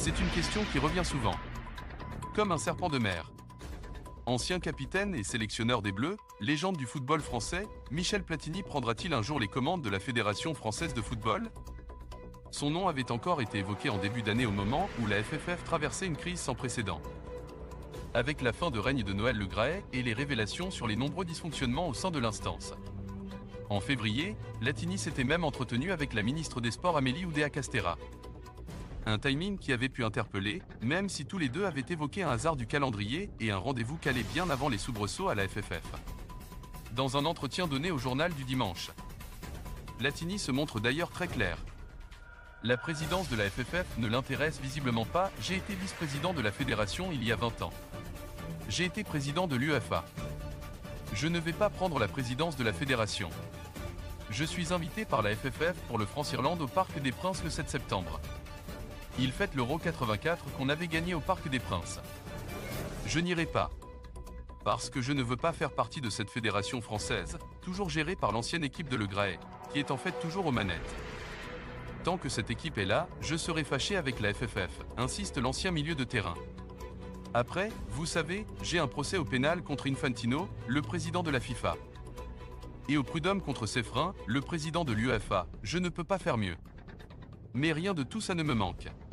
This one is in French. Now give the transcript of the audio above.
C'est une question qui revient souvent. Comme un serpent de mer. Ancien capitaine et sélectionneur des Bleus, légende du football français, Michel Platini prendra-t-il un jour les commandes de la Fédération française de football? Son nom avait encore été évoqué en début d'année au moment où la FFF traversait une crise sans précédent. Avec la fin de règne de Noël Le Graët et les révélations sur les nombreux dysfonctionnements au sein de l'instance. En février, Platini s'était même entretenu avec la ministre des Sports Amélie Oudéa-Castéra. Un timing qui avait pu interpeller, même si tous les deux avaient évoqué un hasard du calendrier et un rendez-vous calé bien avant les soubresauts à la FFF. Dans un entretien donné au journal du dimanche, Platini se montre d'ailleurs très clair. La présidence de la FFF ne l'intéresse visiblement pas, j'ai été vice-président de la fédération il y a 20 ans. J'ai été président de l'UEFA. Je ne vais pas prendre la présidence de la fédération. Je suis invité par la FFF pour le France-Irlande au Parc des Princes le 7 septembre. Il fête l'Euro 84 qu'on avait gagné au Parc des Princes. Je n'irai pas. Parce que je ne veux pas faire partie de cette fédération française, toujours gérée par l'ancienne équipe de Le Graët, qui est en fait toujours aux manettes. Tant que cette équipe est là, je serai fâché avec la FFF, insiste l'ancien milieu de terrain. Après, vous savez, j'ai un procès au pénal contre Infantino, le président de la FIFA. Et au prud'homme contre Seffrin, le président de l'UEFA, je ne peux pas faire mieux. Mais rien de tout ça ne me manque.